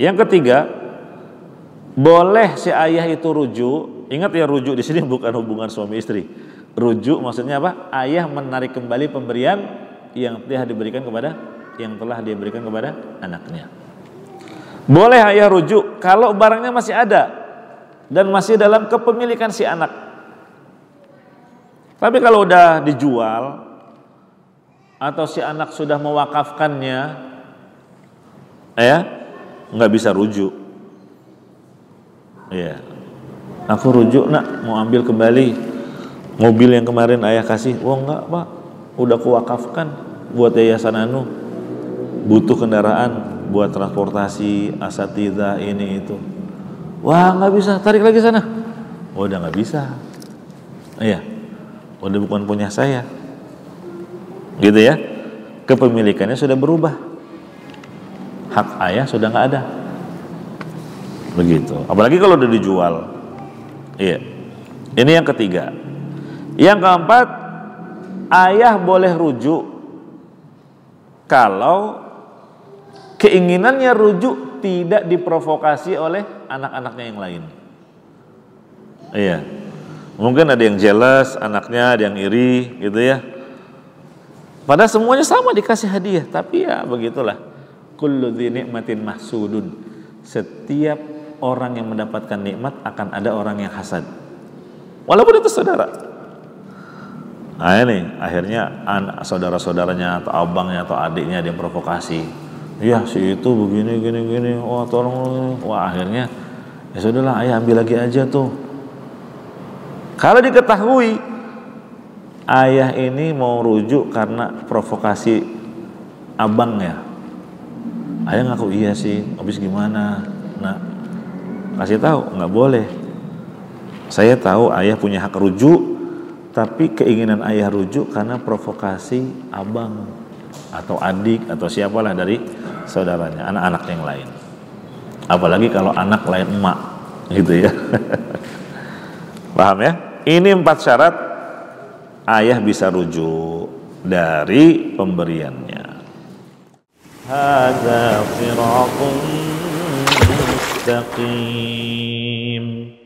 Yang ketiga, boleh si ayah itu rujuk. Ingat ya, rujuk di sini bukan hubungan suami istri. Rujuk maksudnya apa? Ayah menarik kembali pemberian yang telah diberikan kepada anaknya. Boleh ayah rujuk kalau barangnya masih ada dan masih dalam kepemilikan si anak. Tapi kalau udah dijual atau si anak sudah mewakafkannya, nggak bisa rujuk. Ya, aku rujuk nak, mau ambil kembali mobil yang kemarin ayah kasih. Oh enggak pak, udah kuwakafkan buat yayasan anu, butuh kendaraan buat transportasi asatidzah ini itu. Wah nggak bisa, tarik lagi sana. Oh udah nggak bisa. Iya, udah bukan punya saya. Gitu ya, kepemilikannya sudah berubah, hak ayah sudah nggak ada. Begitu. Apalagi kalau udah dijual. Iya. Ini yang ketiga. Yang keempat, ayah boleh rujuk kalau keinginannya rujuk tidak diprovokasi oleh anak-anaknya yang lain. Iya. Mungkin ada yang jealous anaknya, ada yang iri gitu ya. Padahal semuanya sama dikasih hadiah, tapi ya begitulah. Kullu dzi ni'matin mahsudun. Setiap orang yang mendapatkan nikmat akan ada orang yang hasad. Walaupun itu saudara. Nah ini akhirnya saudara-saudaranya atau abangnya atau adiknya ada yang provokasi. Ya si itu begini gini. Wah tolong. Wah akhirnya ya sudahlah ayah ambil lagi aja tuh. Kalau diketahui ayah ini mau rujuk karena provokasi abangnya, ayah ngaku iya sih. Habis gimana? Nah kasih tahu nggak boleh. Saya tahu ayah punya hak rujuk, tapi keinginan ayah rujuk karena provokasi abang atau adik atau siapalah dari saudaranya, anak-anak yang lain. Apalagi kalau anak lain emak, gitu ya. Paham ya? Ini 4 syarat ayah bisa rujuk dari pemberiannya. Hadza siratun mustaqim.